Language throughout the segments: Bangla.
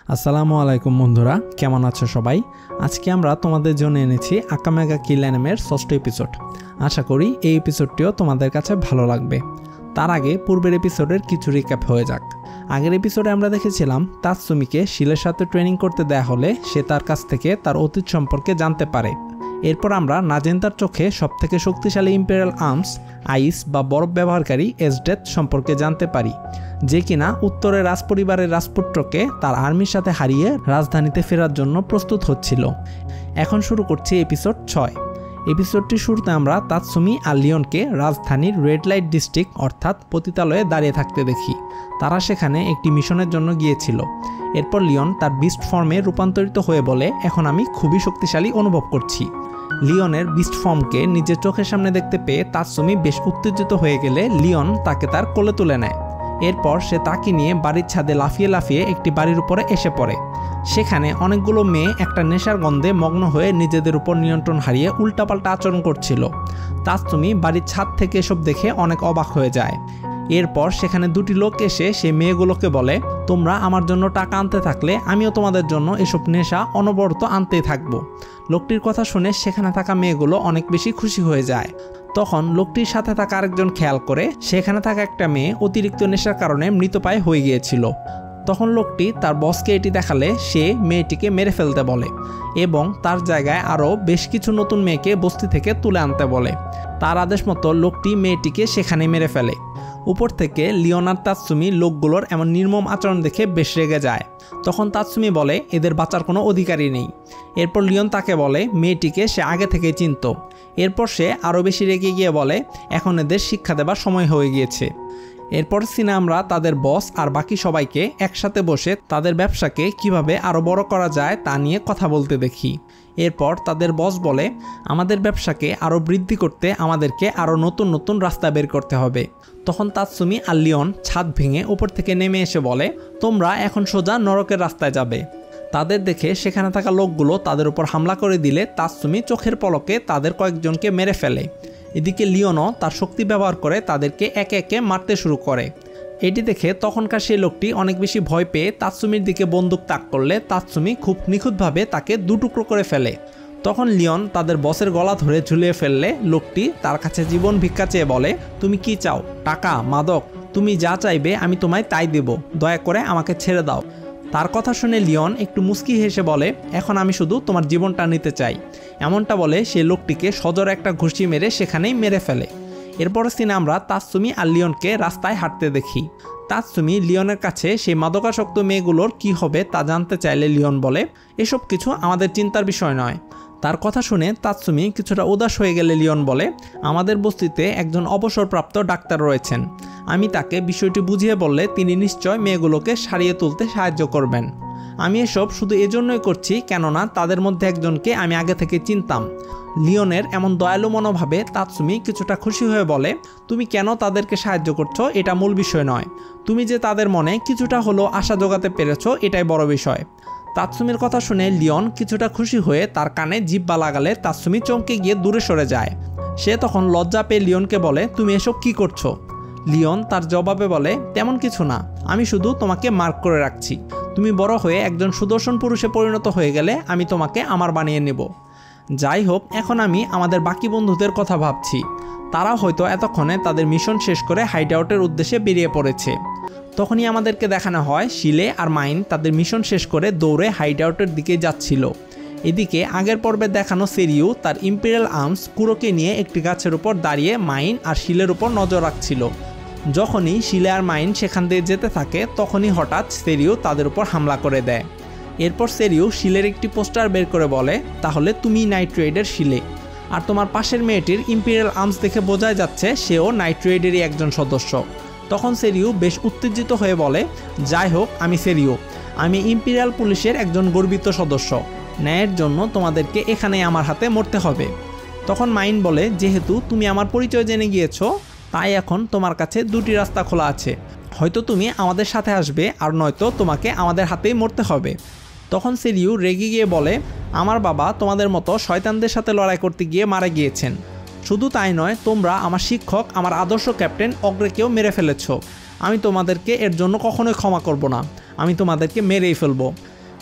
আসসালামু আলাইকুম বন্ধুরা, কেমন আছো সবাই? আজকে আমরা তোমাদের জন্য এনেছি আকামে গা কিল অ্যানিমের 6ষ্ঠ এপিসোড। আশা করি এই এপিসোডটিও তোমাদের কাছে ভালো লাগবে। তার আগে পূর্বের এপিসোডের কিছু রিক্যাপ হয়ে যাক। আগের এপিসোডে আমরা দেখেছিলাম তাৎসুমিকে শিলের সাথে ট্রেনিং করতে দেয়া হলে সে তার কাছ থেকে তার অতীত সম্পর্কে জানতে পারে। এরপর আমরা নাজেন্তার চোখে সবথেকে শক্তিশালী ইম্পেরিয়াল আর্মস আইস বা বরফ ব্যবহারকারী এসডেথ সম্পর্কে জানতে পারি, যে কিনা উত্তরের রাজপরিবারের রাজপুত্রকে তার আর্মির সাথে হারিয়ে রাজধানীতে ফেরার জন্য প্রস্তুত হচ্ছিল। এখন শুরু করছি এপিসোড 6। এপিসোডটির শুরুতে আমরা তাৎসুমি আর লিওনকে রাজধানীর রেড লাইট ডিস্ট্রিক্ট অর্থাৎ পতিতালয়ে দাঁড়িয়ে থাকতে দেখি। তারা সেখানে একটি মিশনের জন্য গিয়েছিল। এরপর লিওন তার বিস্ট ফর্মে রূপান্তরিত হয়ে বলে, এখন আমি খুবই শক্তিশালী অনুভব করছি। লিওনের বিস্ট ফর্মকে নিজের চোখের সামনে দেখতে পেয়ে তাৎসুমি বেশ উত্তেজিত হয়ে গেলে লিওন তাকে তার কোলে তুলে নেয়। এরপর সে তাকে নিয়ে বাড়ির ছাদে লাফিয়ে লাফিয়ে একটি বাড়ির উপরে এসে পড়ে। সেখানে অনেকগুলো মেয়ে একটা নেশার গন্ধে মগ্ন হয়ে নিজেদের উপর নিয়ন্ত্রণ হারিয়ে উল্টাপাল্টা আচরণ করছিল। তাৎসুমি বাড়ির ছাদ থেকে এসব দেখে অনেক অবাক হয়ে যায়। এরপর সেখানে দুটি লোক এসে সেই মেয়েগুলোকে বলে, তোমরা আমার জন্য টাকা আনতে থাকলে আমিও তোমাদের জন্য এসব নেশা অনবরত আনতেই থাকবো। লোকটির কথা শুনে সেখানে থাকা মেয়েগুলো অনেক বেশি খুশি হয়ে যায়। তখন লোকটির সাথে থাকা আরেকজন খেয়াল করে সেখানে থাকা একটা মেয়ে অতিরিক্ত নেশার কারণে মৃতপ্রায় হয়ে গিয়েছিল। তখন লোকটি তার বসকে এটি দেখালে সে মেয়েটিকে মেরে ফেলতে বলে এবং তার জায়গায় আরও বেশ কিছু নতুন মেয়েকে বস্তি থেকে তুলে আনতে বলে। তার আদেশ মতো লোকটি মেয়েটিকে সেখানে মেরে ফেলে। উপর থেকে লিওন আর তাৎসুমি লোকগুলোর এমন নির্মম আচরণ দেখে বেশ রেগে যায়। তখন তাৎসুমি বলে এদের বাঁচার কোনো অধিকারই নেই। এরপর লিওন তাকে বলে মেয়েটিকে সে আগে থেকেই চিনত। এরপর সে আরও বেশি রেগে গিয়ে বলে এখন এদের শিক্ষা দেবার সময় হয়ে গিয়েছে। এরপর সিনে আমরা তাদের বস আর বাকি সবাইকে একসাথে বসে তাদের ব্যবসাকে কিভাবে আরও বড় করা যায় তা নিয়ে কথা বলতে দেখি। এরপর তাদের বস বলে আমাদের ব্যবসাকে আরও বৃদ্ধি করতে আমাদেরকে আরও নতুন নতুন রাস্তা বের করতে হবে। তখন তাৎসুমি আর লিওন ছাদ ভেঙে উপর থেকে নেমে এসে বলে, তোমরা এখন সোজা নরকের রাস্তায় যাবে। তাদের দেখে সেখানে থাকা লোকগুলো তাদের উপর হামলা করে দিলে তাৎসুমি চোখের পলকে তাদের কয়েকজনকে মেরে ফেলে। এদিকে লিওনও তার শক্তি ব্যবহার করে তাদেরকে একে একে মারতে শুরু করে। এটি দেখে তখনকার সেই লোকটি অনেক বেশি ভয় পেয়ে তাৎসুমির দিকে বন্দুক তাক করলে তাৎসুমি খুব নিখুঁতভাবে তাকে দুটুকরো করে ফেলে। তখন লিওন তাদের বসের গলা ধরে ঝুলিয়ে ফেললে লোকটি তার কাছে জীবন ভিক্ষা চেয়ে বলে, তুমি কি চাও? টাকা, মাদক? তুমি যা চাইবে আমি তোমায় তাই দেব, দয়া করে আমাকে ছেড়ে দাও। তার কথা শুনে লিওন একটু মুচকি হেসে বলে, এখন আমি শুধু তোমার জীবনটা নিতে চাই। এমনটা বলে সে লোকটিকে সজোরে একটা ঘুষি মেরে সেখানেই মেরে ফেলে। এরপর সিনে আমরা তাৎসুমি আর লিওনকে রাস্তায় হাঁটতে দেখি। তাৎসুমি লিওনের কাছে সেই মাদকাসক্ত মেয়েগুলোর কি হবে তা জানতে চাইলে লিওন বলে, এসব কিছু আমাদের চিন্তার বিষয় নয়। তার কথা শুনে তাৎসুমি কিছুটা উদাস হয়ে গেলে লিওন বলে, আমাদের বস্তিতে একজন অবসরপ্রাপ্ত ডাক্তার রয়েছেন। আমি তাকে বিষয়টি বুঝিয়ে বললে তিনি নিশ্চয় মেয়েগুলোকে সারিয়ে তুলতে সাহায্য করবেন। আমি এসব শুধু এজন্যই করছি কেননা তাদের মধ্যে একজনকে আমি আগে থেকে চিনতাম। লিওনের এমন দয়ালু মনোভাবে তাৎসুমি কিছুটা খুশি হয়ে বলে, তুমি কেন তাদেরকে সাহায্য করছো এটা মূল বিষয় নয়, তুমি যে তাদের মনে কিছুটা হলেও আশা জোগাতে পেরেছো এটাই বড় বিষয়। তাৎসুমির কথা শুনে লিওন কিছুটা খুশি হয়ে তার কানে জিহ্বা লাগালে তাৎসুমি চমকে গিয়ে দূরে সরে যায়। সে তখন লজ্জা পেয়ে লিওনকে বলে, তুমি এসব কি করছো? লিওন তার জবাবে বলে, তেমন কিছু না, আমি শুধু তোমাকে মার্ক করে রাখছি। তুমি বড় হয়ে একজন সুদর্শন পুরুষে পরিণত হয়ে গেলে আমি তোমাকে আমার বানিয়ে নেব। যাই হোক, এখন আমি আমাদের বাকি বন্ধুদের কথা ভাবছি। তারা হয়তো এতক্ষণে তাদের মিশন শেষ করে হাইড আউটের উদ্দেশ্যে বেরিয়ে পড়েছে। তখনই আমাদেরকে দেখানো হয় শিলে আর মাইন তাদের মিশন শেষ করে দৌড়ে হাইড আউটের দিকে যাচ্ছিল। এদিকে আগের পর্বে দেখানো সেরিউ তার ইম্পেরিয়াল আর্মস কুরোকে নিয়ে একটি গাছের উপর দাঁড়িয়ে মাইন আর শিলের উপর নজর রাখছিল। যখনই শিলে আর মাইন সেখান দিয়ে যেতে থাকে তখনই হঠাৎ সেরিউ তাদের উপর হামলা করে দেয়। এরপর সেরিউ শিলের একটি পোস্টার বের করে বলে, তাহলে তুমি নাইট রাইডের শিলে, আর তোমার পাশের মেয়েটির ইম্পেরিয়াল আর্মস দেখে বোঝাই যাচ্ছে সেও নাইট রাইডেরই একজন সদস্য। তখন সেরিউ বেশ উত্তেজিত হয়ে বলে, যাই হোক আমি সেরিউ, আমি ইম্পেরিয়াল পুলিশের একজন গর্বিত সদস্য। ন্যায়ের জন্য তোমাদেরকে এখানেই আমার হাতে মরতে হবে। তখন মাইন বলে, যেহেতু তুমি আমার পরিচয় জেনে গিয়েছো তাই এখন তোমার কাছে দুটি রাস্তা খোলা আছে, হয়তো তুমি আমাদের সাথে আসবে আর নয়তো তোমাকে আমাদের হাতেই মরতে হবে। তখন সেরিউ রেগে গিয়ে বলে, আমার বাবা তোমাদের মতো শয়তানদের সাথে লড়াই করতে গিয়ে মারা গিয়েছেন। শুধু তাই নয়, তোমরা আমার শিক্ষক, আমার আদর্শ ক্যাপ্টেন অগ্রেকেও মেরে ফেলেছ। আমি তোমাদেরকে এর জন্য কখনোই ক্ষমা করব না, আমি তোমাদেরকে মেরেই ফেলবো।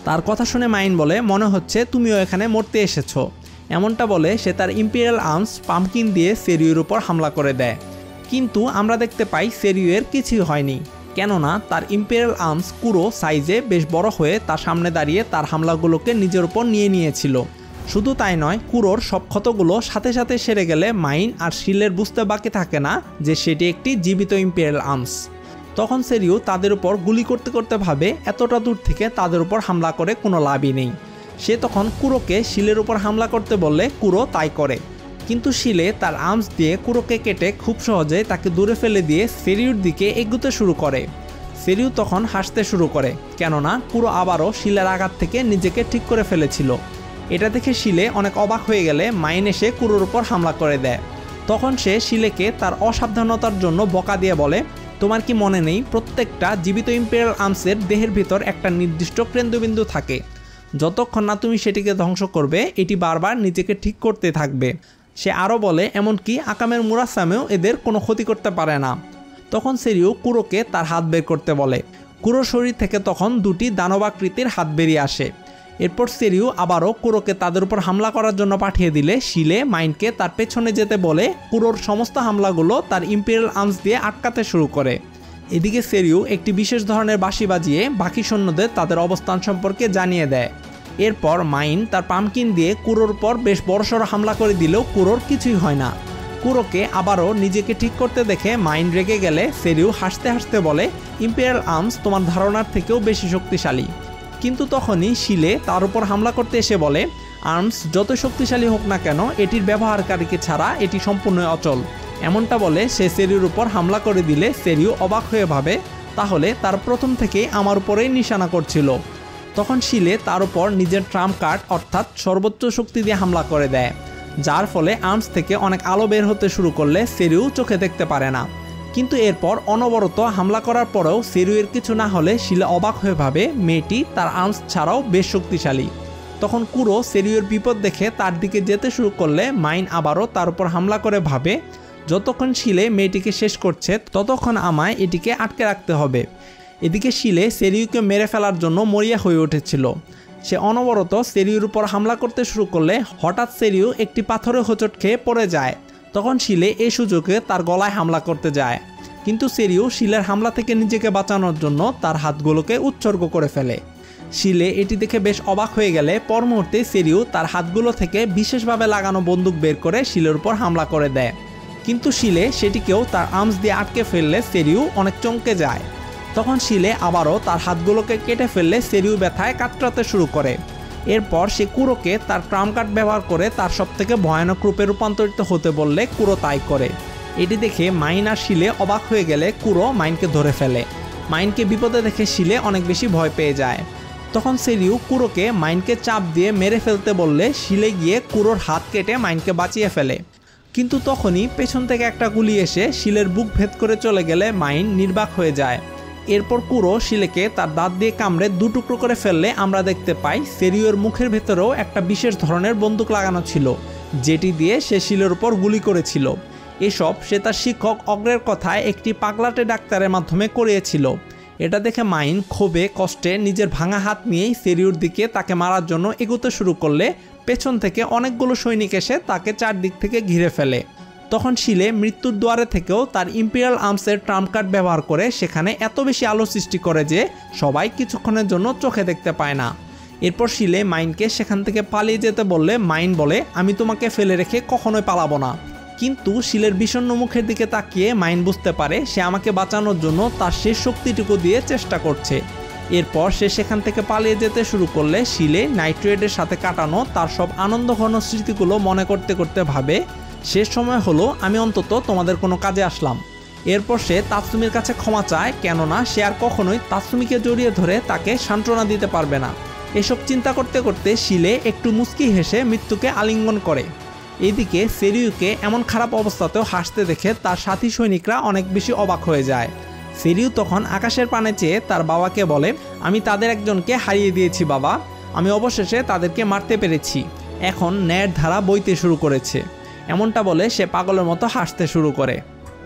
তার কথা শুনে মাইন বলে, মনে হচ্ছে তুমিও এখানে মরতে এসেছো। এমনটা বলে সে তার ইম্পেরিয়াল আর্মস পাম্পকিন দিয়ে সেরিউর উপর হামলা করে দেয়। কিন্তু আমরা দেখতে পাই সেরিউয়ের কিছুই হয়নি, কেননা তার ইম্পেরিয়াল আর্মস কুরো সাইজে বেশ বড় হয়ে তার সামনে দাঁড়িয়ে তার হামলাগুলোকে নিজের উপর নিয়ে নিয়েছিল। শুধু তাই নয়, কুরোর সব ক্ষতগুলো সাথে সাথে সেরে গেলে মাইন আর শিলের বুঝতে বাকি থাকে না যে সেটি একটি জীবিত ইম্পেরিয়াল আর্মস। তখন সেরিউ তাদের উপর গুলি করতে করতে ভাবে এতটা দূর থেকে তাদের উপর হামলা করে কোনো লাভই নেই। সে তখন কুরোকে শিলের উপর হামলা করতে বললে কুরো তাই করে, কিন্তু শিলে তার আর্মস দিয়ে কুরোকে কেটে খুব সহজে তাকে দূরে ফেলে দিয়ে সেরিউর দিকে এগোতে শুরু করে। সেরিউ তখন হাসতে শুরু করে, কেননা কুরো আবারও শিলের আঘাত থেকে নিজেকে ঠিক করে ফেলেছিল। এটা দেখে শিলে অনেক অবাক হয়ে গেলে মাইন এসে কুরোর উপর হামলা করে দেয়। তখন সে শিলেকে তার অসাবধানতার জন্য বকা দিয়ে বলে, তোমার কি মনে নেই প্রত্যেকটা জীবিত ইম্পেরিয়াল আর্মসের দেহের ভিতর একটা নির্দিষ্ট কেন্দ্রবিন্দু থাকে, যতক্ষণ না তুমি সেটিকে ধ্বংস করবে এটি বারবার নিজেকে ঠিক করতে থাকবে। সে আরও বলে, এমনকি আকামের মুরাসামেও এদের কোনো ক্ষতি করতে পারে না। তখন সেরিউ কুরোকে তার হাত বের করতে বলে। কুরোর শরীর থেকে তখন দুটি দানবাকৃতির হাত বেরিয়ে আসে। এরপর সেরিউ আবারও কুরোকে তাদের উপর হামলা করার জন্য পাঠিয়ে দিলে শিলে মাইনকে তার পেছনে যেতে বলে কুরোর সমস্ত হামলাগুলো তার ইম্পেরিয়াল আর্মস দিয়ে আটকাতে শুরু করে। এদিকে সেরিউ একটি বিশেষ ধরনের বাঁশি বাজিয়ে বাকি সৈন্যদের তাদের অবস্থান সম্পর্কে জানিয়ে দেয়। এরপর মাইন তার পাম্পকিন দিয়ে কুরোর পর বেশ বড়সড় হামলা করে দিলেও কুরোর কিছুই হয় না। কুরোকে আবারও নিজেকে ঠিক করতে দেখে মাইন রেগে গেলে সেরিউ হাসতে হাসতে বলে, ইম্পেরিয়াল আর্মস তোমার ধারণার থেকেও বেশি শক্তিশালী। কিন্তু তখনই শিলে তার উপর হামলা করতে এসে বলে, আর্মস যত শক্তিশালী হোক না কেন এটির ব্যবহারকারীকে ছাড়া এটি সম্পূর্ণ অচল। এমনটা বলে সে সেরিউর উপর হামলা করে দিলে সেরিউ অবাক হয়ে ভাবে, তাহলে তার প্রথম থেকেই আমার উপরেই নিশানা করছিল। তখন শিলে তার উপর নিজের ট্রাম্প কার্ড অর্থাৎ সর্বোচ্চ শক্তি দিয়ে হামলা করে দেয়, যার ফলে আর্মস থেকে অনেক আলো বের হতে শুরু করলে সেরিউ চোখে দেখতে পারে না। কিন্তু এরপর অনবরত হামলা করার পরেও সেরিউয়ের কিছু না হলে শিলে অবাক হয়ে ভাবে মেয়েটি তার আর্মস ছাড়াও বেশ শক্তিশালী। তখন কুরো সেরিউয়ের বিপদ দেখে তার দিকে যেতে শুরু করলে মাইন আবারও তার উপর হামলা করে ভাবে, যতক্ষণ শিলে মেয়েটিকে শেষ করছে ততক্ষণ আমায় এটিকে আটকে রাখতে হবে। এদিকে শিলে সেরিউকে মেরে ফেলার জন্য মরিয়া হয়ে উঠেছিল। সে অনবরত সেরিউর উপর হামলা করতে শুরু করলে হঠাৎ সেরিউ একটি পাথরে হোঁচট খেয়ে পড়ে যায়। তখন শিলে এই সুযোগে তার গলায় হামলা করতে যায়, কিন্তু সেরিউ শিলের হামলা থেকে নিজেকে বাঁচানোর জন্য তার হাতগুলোকে উৎসর্গ করে ফেলে। শিলে এটি দেখে বেশ অবাক হয়ে গেলে পর মুহূর্তে সেরিউ তার হাতগুলো থেকে বিশেষভাবে লাগানো বন্দুক বের করে শিলের উপর হামলা করে দেয়, কিন্তু শিলে সেটিকেও তার আর্মস দিয়ে আটকে ফেললে সেরিউ অনেক চমকে যায়। তখন শিলে আবারও তার হাতগুলোকে কেটে ফেললে সেরিউ ব্যথায় কাতরাতে শুরু করে। এরপর সে কুরোকে তার ট্রাম্প কার্ড ব্যবহার করে তার সবথেকে ভয়ানক রূপে রূপান্তরিত হতে বললে কুরো তাই করে। এটি দেখে মাইন আর শিলে অবাক হয়ে গেলে কুরো মাইনকে ধরে ফেলে। মাইনকে বিপদে দেখে শিলে অনেক বেশি ভয় পেয়ে যায়। তখন সেরিউ কুরোকে মাইনকে চাপ দিয়ে মেরে ফেলতে বললে শিলে গিয়ে কুরোর হাত কেটে মাইনকে বাঁচিয়ে ফেলে। কিন্তু তখনই পেছন থেকে একটা গুলি এসে শিলের বুক ভেদ করে চলে গেলে মাইন নির্বাক হয়ে যায়। এরপর কুরো শিলেকে তার দাঁত দিয়ে কামড়ে দুটুকরো করে ফেললে আমরা দেখতে পাই সেরিউয়ের মুখের ভেতরেও একটা বিশেষ ধরনের বন্দুক লাগানো ছিল, যেটি দিয়ে সে শিলের উপর গুলি করেছিল। এসব সে তার শিক্ষক অগ্রের কথায় একটি পাগলাটে ডাক্তারের মাধ্যমে করিয়েছিল। এটা দেখে মাইন ক্ষোভে কষ্টে নিজের ভাঙা হাত নিয়েই সেরিউর দিকে তাকে মারার জন্য এগোতে শুরু করলে পেছন থেকে অনেকগুলো সৈনিক এসে তাকে চারদিক থেকে ঘিরে ফেলে। তখন শিলে মৃত্যুর দুয়ারে থেকেও তার ইম্পেরিয়াল আর্মসের ট্রাম্প কার্ড ব্যবহার করে সেখানে এত বেশি আলো সৃষ্টি করে যে সবাই কিছুক্ষণের জন্য চোখে দেখতে পায় না। এরপর শিলে মাইনকে সেখান থেকে পালিয়ে যেতে বললে মাইন বলে, আমি তোমাকে ফেলে রেখে কখনোই পালাবো না। কিন্তু শিলের বিষণ্ণ মুখের দিকে তাকিয়ে মাইন বুঝতে পারে সে আমাকে বাঁচানোর জন্য তার শেষ শক্তিটুকু দিয়ে চেষ্টা করছে। এরপর সে সেখান থেকে পালিয়ে যেতে শুরু করলে শিলে নাইট্রেটের সাথে কাটানো তার সব আনন্দঘন স্মৃতিগুলো মনে করতে করতে ভাবে, শেষ সময় হলো আমি অন্তত তোমাদের কোনো কাজে আসলাম। এরপর সে তাৎসুমির কাছে ক্ষমা চায়, কেননা সে আর কখনোই তাৎসুমিকে জড়িয়ে ধরে তাকে সান্ত্বনা দিতে পারবে না। এসব চিন্তা করতে করতে শিলে একটু মুচকি হেসে মৃত্যুকে আলিঙ্গন করে। এদিকে সেরিউকে এমন খারাপ অবস্থাতেও হাসতে দেখে তার সাথী সৈনিকরা অনেক বেশি অবাক হয়ে যায়। সেরিউ তখন আকাশের পানে চেয়ে তার বাবাকে বলে, আমি তাদের একজনকে হারিয়ে দিয়েছি বাবা, আমি অবশেষে তাদেরকে মারতে পেরেছি, এখন ন্যায়ের ধারা বইতে শুরু করেছে। এমনটা বলে সে পাগলের মতো হাসতে শুরু করে।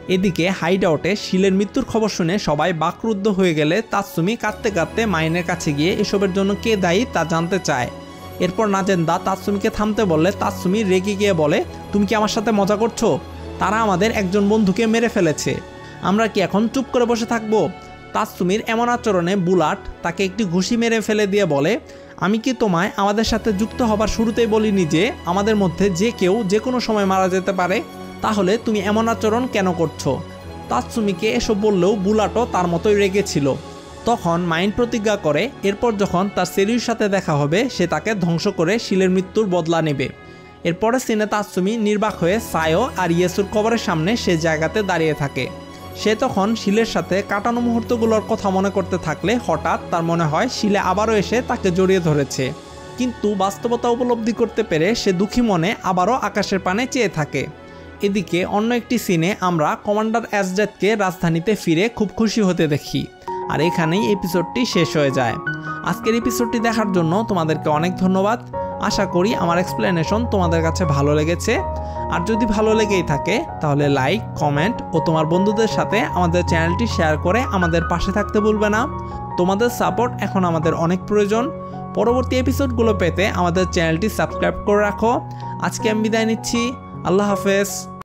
এদিকে হাইড আউটে শিলের মৃত্যুর খবর শুনে সবাই বাকরুদ্ধ হয়ে গেলে তাৎসুমি কাঁদতে কাঁদতে মাইনের কাছে গিয়ে এসবের জন্য কে দায়ী তা জানতে চায়। এরপর নাজেন্দা তাৎসুমিকে থামতে বললে তাৎসুমি রেগে গিয়ে বলে, তুমি কি আমার সাথে মজা করছো? তারা আমাদের একজন বন্ধুকে মেরে ফেলেছে, আমরা কি এখন চুপ করে বসে থাকবো? তাৎসুমির এমন আচরণে বুলাট তাকে একটি ঘুষি মেরে ফেলে দিয়ে বলে, আমি কি তোমায় আমাদের সাথে যুক্ত হবার শুরুতেই বলিনি যে আমাদের মধ্যে যে কেউ যে কোনো সময় মারা যেতে পারে? তাহলে তুমি এমন আচরণ কেন করছো? তাৎসুমিকে এসব বললেও বুলাটও তার মতোই রেগেছিল। তখন মাইন্ড প্রতিজ্ঞা করে এরপর যখন তার সেরির সাথে দেখা হবে সে তাকে ধ্বংস করে শিলের মৃত্যুর বদলা নেবে। এরপরে সিনে তাৎসুমি নির্বাক হয়ে সায়ো আর ইয়েসুর কবরের সামনে সে জায়গাতে দাঁড়িয়ে থাকে। সে তখন শিলের সাথে কাটানো মুহূর্তগুলোর কথা মনে করতে থাকলে হঠাৎ তার মনে হয় শিলে আবারও এসে তাকে জড়িয়ে ধরেছে। কিন্তু বাস্তবতা উপলব্ধি করতে পেরে সে দুঃখী মনে আবারও আকাশের পানে চেয়ে থাকে। এদিকে অন্য একটি সিনে আমরা কমান্ডার অ্যাজডেথকে রাজধানীতে ফিরে খুব খুশি হতে দেখি। আর এখানেই এপিসোডটি শেষ হয়ে যায়। আজকের এপিসোডটি দেখার জন্য তোমাদেরকে অনেক ধন্যবাদ। আশা করি আমার এক্সপ্লেনেশন তোমাদের কাছে ভালো লেগেছে। আর যদি ভালো লেগেই থাকে তাহলে লাইক, কমেন্ট ও তোমার বন্ধুদের সাথে আমাদের চ্যানেলটি শেয়ার করে আমাদের পাশে থাকতে ভুলবে না। তোমাদের সাপোর্ট এখন আমাদের অনেক প্রয়োজন। পরবর্তী এপিসোডগুলো পেতে আমাদের চ্যানেলটি সাবস্ক্রাইব করে রাখো। আজকে আমি বিদায় নিচ্ছি। আল্লাহ হাফেজ।